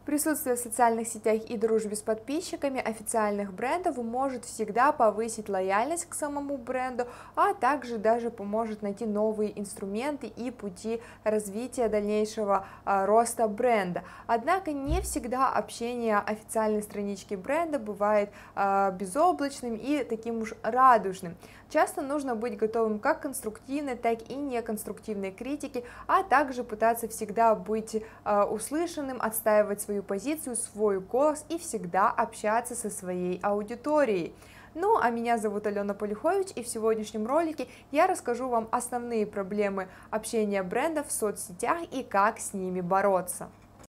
Присутствие в социальных сетях и дружбе с подписчиками официальных брендов может всегда повысить лояльность к самому бренду, а также даже поможет найти новые инструменты и пути развития дальнейшего роста бренда. Однако не всегда общение официальной странички бренда бывает безоблачным и таким уж радужным. Часто нужно быть готовым как к конструктивной, так и неконструктивной критике, а также пытаться всегда быть услышанным, отстаивать свою позицию, свой голос и всегда общаться со своей аудиторией. Ну, а меня зовут Алена Полюхович, и в сегодняшнем ролике я расскажу вам основные проблемы общения брендов в соцсетях и как с ними бороться.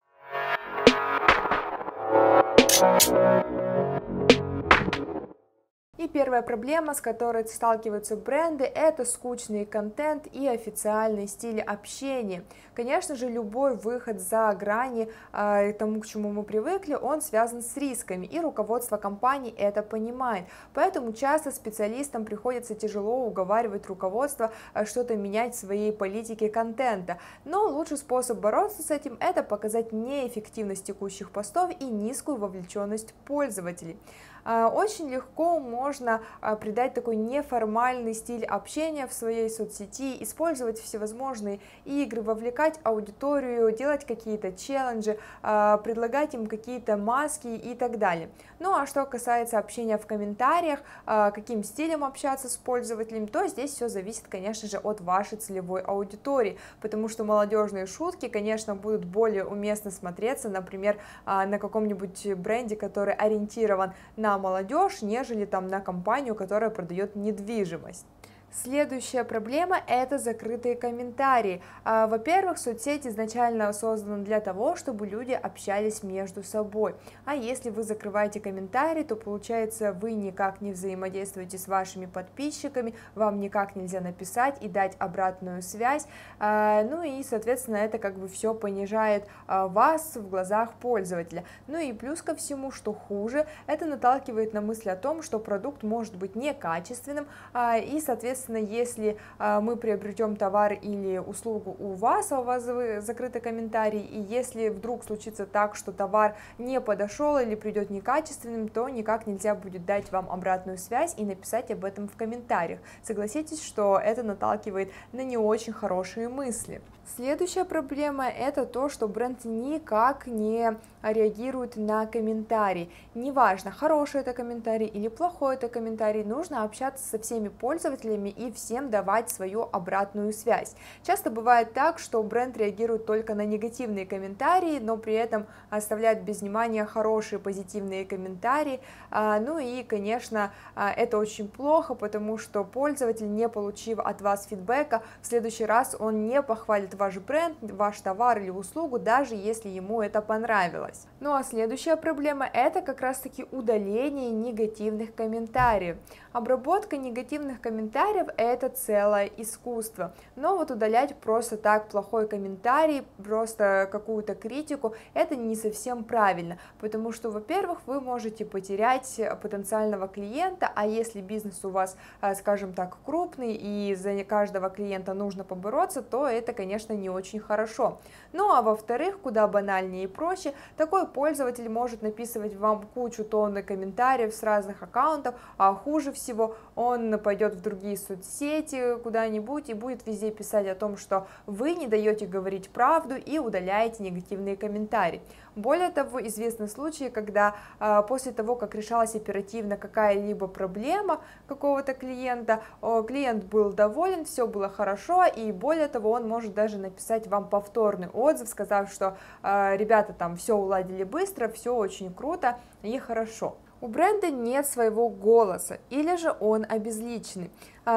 И первая проблема, с которой сталкиваются бренды, это скучный контент и официальный стиль общения. Конечно же, любой выход за грани тому, к чему мы привыкли, он связан с рисками, и руководство компаний это понимает. Поэтому часто специалистам приходится тяжело уговаривать руководство что-то менять в своей политике контента. Но лучший способ бороться с этим – это показать неэффективность текущих постов и низкую вовлеченность пользователей. Очень легко можно придать такой неформальный стиль общения в своей соцсети, использовать всевозможные игры, вовлекать аудиторию, делать какие-то челленджи, предлагать им какие-то маски и так далее. Ну а что касается общения в комментариях, каким стилем общаться с пользователем, то здесь все зависит, конечно же, от вашей целевой аудитории, потому что молодежные шутки, конечно, будут более уместно смотреться, например, на каком-нибудь бренде, который ориентирован на молодежь, нежели там на компанию, которая продает недвижимость. Следующая проблема – это закрытые комментарии. Во-первых, соцсети изначально созданы для того, чтобы люди общались между собой. А если вы закрываете комментарии, то получается, вы никак не взаимодействуете с вашими подписчиками, вам никак нельзя написать и дать обратную связь. Ну и, соответственно, это как бы все понижает вас в глазах пользователя. Ну и плюс ко всему, что хуже, это наталкивает на мысль о том, что продукт может быть некачественным и, соответственно, если мы приобретем товар или услугу у вас, а у вас закрытый комментарий, и если вдруг случится так, что товар не подошел или придет некачественным, то никак нельзя будет дать вам обратную связь и написать об этом в комментариях. Согласитесь, что это наталкивает на не очень хорошие мысли. Следующая проблема – это то, что бренд никак не реагирует на комментарии. Неважно, хороший это комментарий или плохой это комментарий, нужно общаться со всеми пользователями и всем давать свою обратную связь. Часто бывает так, что бренд реагирует только на негативные комментарии, но при этом оставляет без внимания хорошие позитивные комментарии. Ну и, конечно, это очень плохо, потому что пользователь, не получив от вас фидбэка, в следующий раз он не похвалит ваш бренд, ваш товар или услугу, даже если ему это понравилось. Ну а следующая проблема – это как раз-таки удаление негативных комментариев. Обработка негативных комментариев – это целое искусство, но вот удалять просто так плохой комментарий, просто какую-то критику – это не совсем правильно, потому что, во-первых, вы можете потерять потенциального клиента, а если бизнес у вас, скажем так, крупный и за каждого клиента нужно побороться, то это, конечно, не очень хорошо. Ну а во-вторых, куда банальнее и проще, такой пользователь может написывать вам кучу тонны комментариев с разных аккаунтов, а хуже всего он пойдет в другие соцсети куда-нибудь и будет везде писать о том, что вы не даете говорить правду и удаляете негативные комментарии. Более того, известны случаи, когда после того, как решалась оперативно какая-либо проблема какого-то клиента, клиент был доволен, все было хорошо, и более того, он может даже написать вам повторный отзыв, сказав, что ребята там все уладили быстро, все очень круто и хорошо. У бренда нет своего голоса, или же он обезличенный.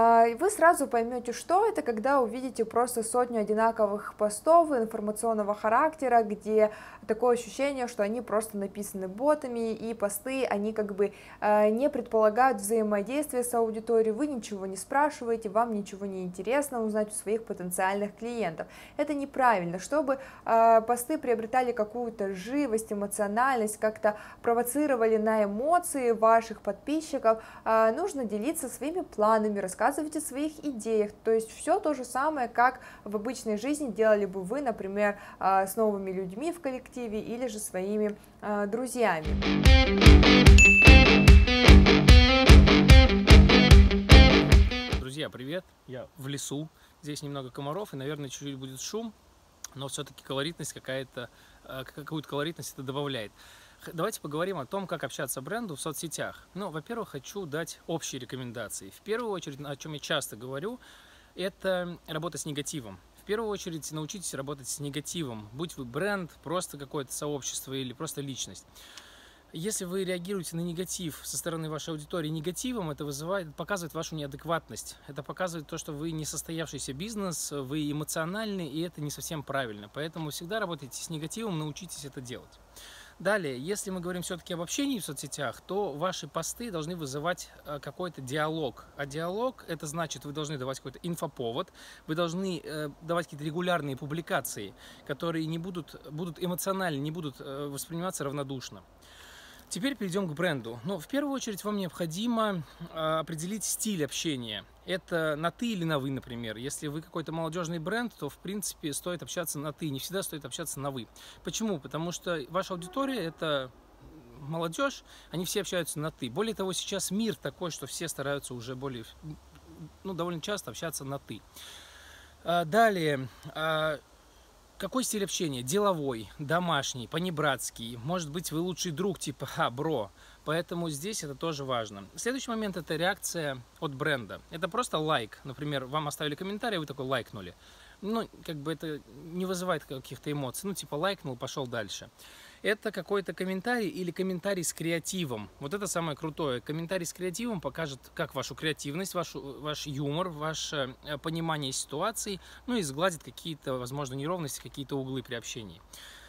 Вы сразу поймете, что это, когда увидите просто сотню одинаковых постов информационного характера, где такое ощущение, что они просто написаны ботами, и посты, они как бы не предполагают взаимодействия с аудиторией, вы ничего не спрашиваете, вам ничего не интересно узнать у своих потенциальных клиентов. Это неправильно. Чтобы посты приобретали какую-то живость, эмоциональность, как-то провоцировали на эмоции ваших подписчиков, нужно делиться своими планами, рассказывать рассказывать о своих идеях, то есть все то же самое, как в обычной жизни делали бы вы, например, с новыми людьми в коллективе или же своими друзьями. Друзья, привет! Я в лесу, здесь немного комаров и, наверное, чуть-чуть будет шум, но все-таки колоритность какую-то колоритность это добавляет. Давайте поговорим о том, как общаться бренду в соцсетях. Ну, во-первых, хочу дать общие рекомендации. В первую очередь, о чем я часто говорю, это работа с негативом. В первую очередь, научитесь работать с негативом, будь вы бренд, просто какое-то сообщество или просто личность. Если вы реагируете на негатив со стороны вашей аудитории негативом, это показывает вашу неадекватность. Это показывает то, что вы не состоявшийся бизнес, вы эмоциональны, и это не совсем правильно. Поэтому всегда работайте с негативом, научитесь это делать. Далее, если мы говорим все-таки об общении в соцсетях, то ваши посты должны вызывать какой-то диалог. А диалог, это значит, вы должны давать какой-то инфоповод, вы должны давать какие-то регулярные публикации, которые будут эмоциональны, не будут восприниматься равнодушно. Теперь перейдем к бренду. В первую очередь вам необходимо определить стиль общения. Это на ты или на вы, например. Если вы какой-то молодежный бренд, то, в принципе, стоит общаться на ты. Не всегда стоит общаться на вы. Почему? Потому что ваша аудитория – это молодежь, они все общаются на ты. Более того, сейчас мир такой, что все стараются уже довольно часто общаться на ты. Далее. Какой стиль общения? Деловой, домашний, понебратский. Может быть, вы лучший друг, типа бро. Поэтому здесь это тоже важно. Следующий момент – это реакция от бренда. Это просто лайк. Например, вам оставили комментарий, вы такой лайкнули. Это не вызывает каких-то эмоций. Типа лайкнул, пошел дальше. Это какой-то комментарий или комментарий с креативом. Вот это самое крутое. Комментарий с креативом покажет как вашу креативность, ваш юмор, ваше понимание ситуации, и сгладит какие-то, возможно, неровности, какие-то углы при общении.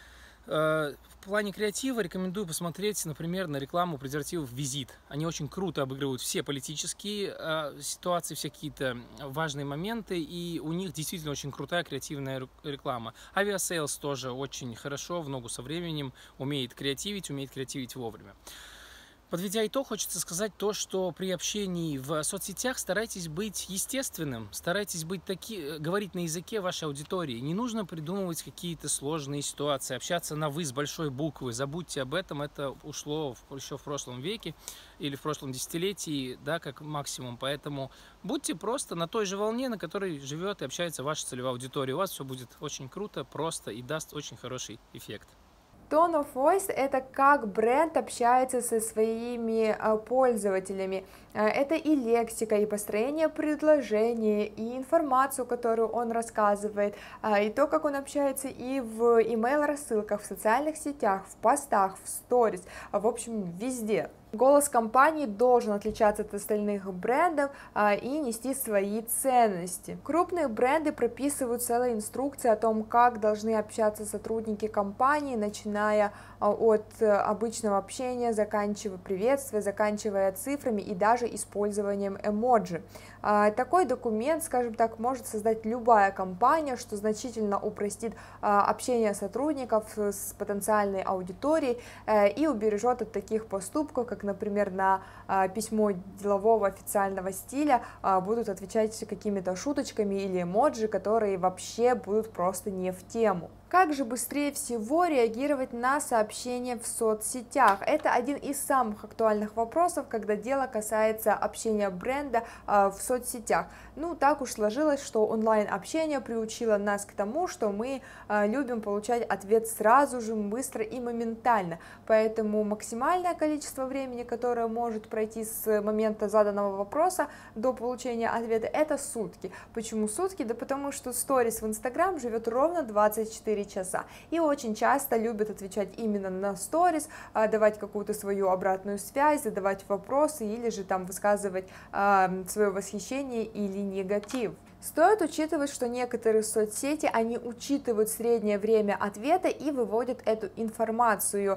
В плане креатива рекомендую посмотреть, например, на рекламу презервативов «Визит». Они очень круто обыгрывают все политические ситуации, все какие-то важные моменты, и у них действительно очень крутая креативная реклама. Авиасейлс тоже очень хорошо, в ногу со временем, умеет креативить вовремя. Подведя итог, хочется сказать то, что при общении в соцсетях старайтесь быть естественным, старайтесь говорить на языке вашей аудитории. Не нужно придумывать какие-то сложные ситуации, общаться на «вы» с большой буквы. Забудьте об этом, это ушло еще в прошлом веке или в прошлом десятилетии, как максимум. Поэтому будьте просто на той же волне, на которой живет и общается ваша целевая аудитория. У вас все будет очень круто, просто и даст очень хороший эффект. Tone of Voice – это как бренд общается со своими пользователями. Это и лексика, и построение предложения, и информацию, которую он рассказывает, и то, как он общается и в email-рассылках, в социальных сетях, в постах, в сторис, в общем, везде. Голос компании должен отличаться от остальных брендов и нести свои ценности. Крупные бренды прописывают целые инструкции о том, как должны общаться сотрудники компании, начиная от обычного общения, заканчивая приветствием, заканчивая цифрами и даже использованием эмоджи. Такой документ, скажем так, может создать любая компания, что значительно упростит общение сотрудников с потенциальной аудиторией и убережет от таких поступков, как, например, на письмо делового официального стиля будут отвечать какими-то шуточками или эмоджи, которые вообще будут просто не в тему. Как же быстрее всего реагировать на сообщения в соцсетях? Это один из самых актуальных вопросов, когда дело касается общения бренда в соцсетях. Так уж сложилось, что онлайн-общение приучило нас к тому, что мы любим получать ответ сразу же, быстро и моментально. Поэтому максимальное количество времени, которое может пройти с момента заданного вопроса до получения ответа, это сутки. Почему сутки? Да потому что сторис в Инстаграм живет ровно 24 часа. И очень часто любят отвечать именно на сторис, давать какую-то свою обратную связь, задавать вопросы или же высказывать свое восхищение или негатив. Стоит учитывать, что некоторые соцсети, они учитывают среднее время ответа и выводят эту информацию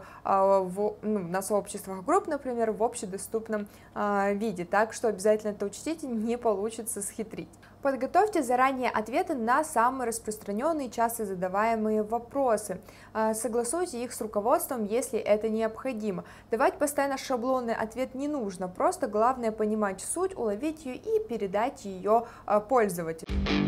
на сообществах групп, например, в общедоступном виде, так что обязательно это учтите, не получится схитрить. Подготовьте заранее ответы на самые распространенные, часто задаваемые вопросы. Согласуйте их с руководством, если это необходимо. Давать постоянно шаблонный ответ не нужно, просто главное понимать суть, уловить ее и передать ее пользователю.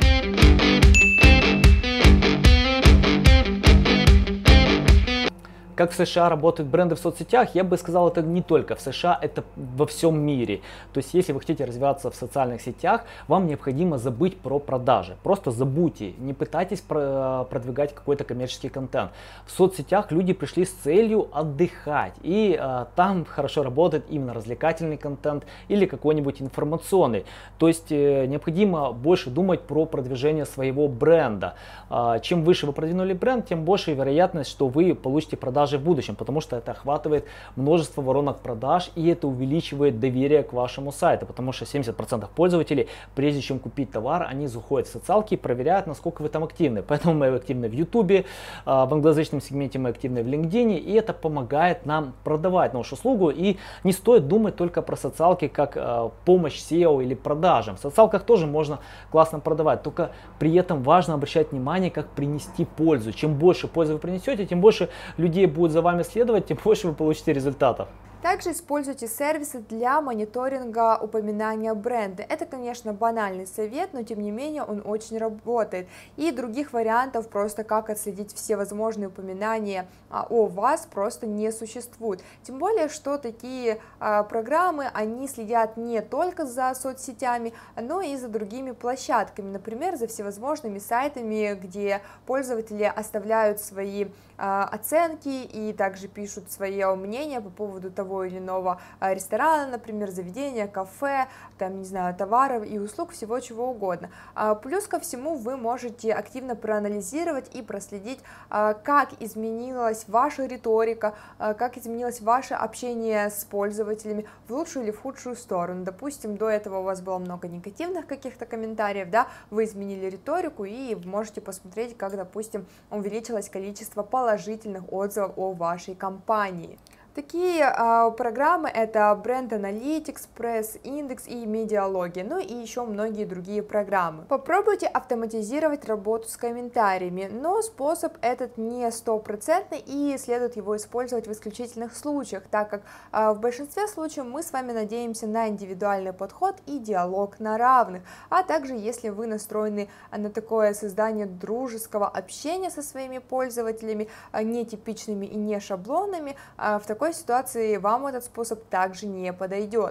Как в США работают бренды в соцсетях, я бы сказал, это не только в США, это во всем мире. То есть, если вы хотите развиваться в социальных сетях, вам необходимо забыть про продажи. Просто забудьте, не пытайтесь продвигать какой-то коммерческий контент. В соцсетях люди пришли с целью отдыхать, и там хорошо работает именно развлекательный контент или какой-нибудь информационный. То есть, необходимо больше думать про продвижение своего бренда. Чем выше вы продвинули бренд, тем больше вероятность, что вы получите продажи в будущем, потому что это охватывает множество воронок продаж, и это увеличивает доверие к вашему сайту, потому что 70% пользователей, прежде чем купить товар, они заходят в социалки и проверяют, насколько вы там активны. Поэтому мы активны в YouTube, в англоязычном сегменте мы активны в LinkedIn, и это помогает нам продавать нашу услугу. И не стоит думать только про социалки как помощь SEO или продажам. В социалках тоже можно классно продавать, только при этом важно обращать внимание, как принести пользу. Чем больше пользы вы принесете, тем больше людей будет за вами следовать, тем больше вы получите результатов. Также используйте сервисы для мониторинга упоминания бренда. Это, конечно, банальный совет, но тем не менее он очень работает. И других вариантов, просто как отследить все возможные упоминания о вас, просто не существует. Тем более, что такие программы, они следят не только за соцсетями, но и за другими площадками. Например, за всевозможными сайтами, где пользователи оставляют свои оценки и также пишут свое мнение по поводу того или иного ресторана, например, заведения, кафе, там, не знаю, товаров и услуг, всего чего угодно. Плюс ко всему вы можете активно проанализировать и проследить, как изменилась ваша риторика, как изменилось ваше общение с пользователями в лучшую или в худшую сторону. Допустим, до этого у вас было много негативных каких-то комментариев, да, вы изменили риторику и можете посмотреть, как, допустим, увеличилось количество положительных отзывов о вашей компании. Такие программы — это Brand Analytics, Press Index и Медиалоги, ну и еще многие другие программы. Попробуйте автоматизировать работу с комментариями, но способ этот не стопроцентный и следует его использовать в исключительных случаях, так как в большинстве случаев мы с вами надеемся на индивидуальный подход и диалог на равных, а также если вы настроены на такое создание дружеского общения со своими пользователями, нетипичными и не шаблонными, в такой ситуации вам этот способ также не подойдет.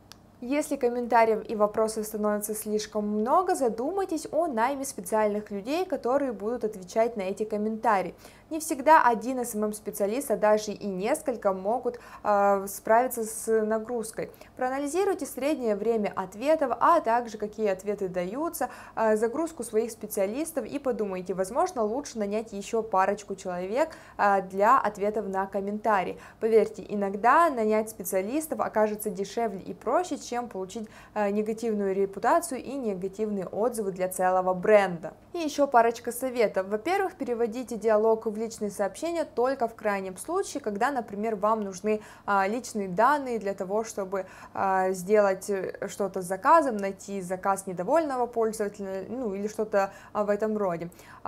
Если комментариев и вопросов становится слишком много, задумайтесь о найме специальных людей, которые будут отвечать на эти комментарии. Не всегда один SMM-специалист, а даже и несколько могут справиться с нагрузкой. Проанализируйте среднее время ответов, а также какие ответы даются, загрузку своих специалистов и подумайте, возможно, лучше нанять еще парочку человек для ответов на комментарии. Поверьте, иногда нанять специалистов окажется дешевле и проще, чем получить негативную репутацию и негативные отзывы для целого бренда. И еще парочка советов. Во-первых, переводите диалог в личные сообщения только в крайнем случае, когда, например, вам нужны личные данные для того, чтобы сделать что-то с заказом, найти заказ недовольного пользователя, ну или что-то в этом роде.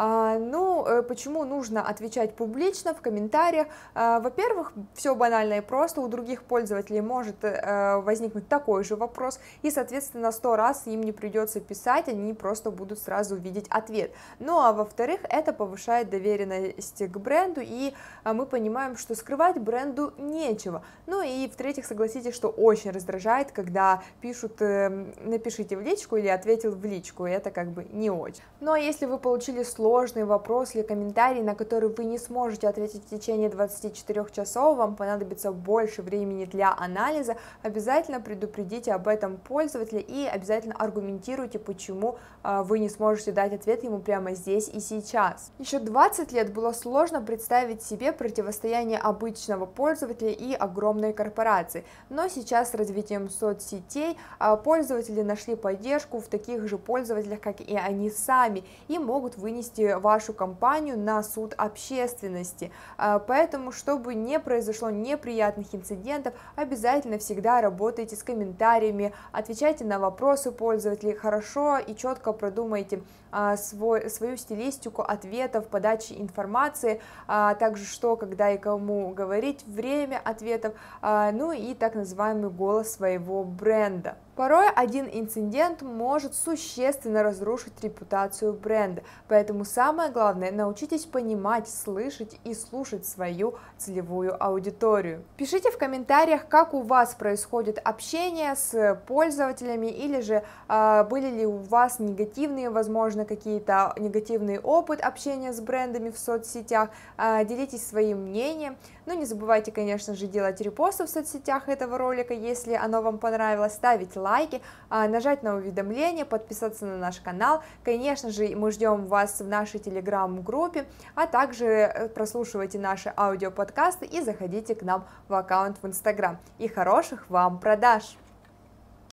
Почему нужно отвечать публично в комментариях? Во-первых, все банально и просто, у других пользователей может возникнуть такой же вопрос, и, соответственно, 100 раз им не придется писать, они просто будут сразу видеть ответ. Ну а во-вторых, это повышает доверенность к бренду, и мы понимаем, что скрывать бренду нечего. Ну и в-третьих, согласитесь, что очень раздражает, когда пишут «напишите в личку» или «ответил в личку», и это как бы не очень. Ну а если вы получили сложный вопрос или комментарий, на который вы не сможете ответить в течение 24 часов, вам понадобится больше времени для анализа, обязательно предупредите об этом пользователя и обязательно аргументируйте, почему вы не сможете дать ответ ему прямо здесь и сейчас. Еще 20 лет было сложно представить себе противостояние обычного пользователя и огромной корпорации, но сейчас с развитием соцсетей пользователи нашли поддержку в таких же пользователях, как и они сами, и могут вынести вашу компанию на суд общественности. Поэтому, чтобы не произошло неприятных инцидентов, обязательно всегда работайте с комментариями, отвечайте на вопросы пользователей, хорошо и четко продумайте свою стилистику ответов, подачи информации, также что, когда и кому говорить, время ответов, ну и так называемый голос своего бренда. Порой один инцидент может существенно разрушить репутацию бренда, поэтому самое главное — научитесь понимать, слышать и слушать свою целевую аудиторию. Пишите в комментариях, как у вас происходит общение с пользователями, или же были ли у вас негативные, возможно, какие-то негативный опыт общения с брендами в соцсетях, делитесь своим мнением. Ну, не забывайте, конечно же, делать репосты в соцсетях этого ролика, если оно вам понравилось, ставить лайки, нажать на уведомления, подписаться на наш канал. Конечно же, мы ждем вас в нашей телеграм-группе, а также прослушивайте наши аудиоподкасты и заходите к нам в аккаунт в Инстаграм. И хороших вам продаж!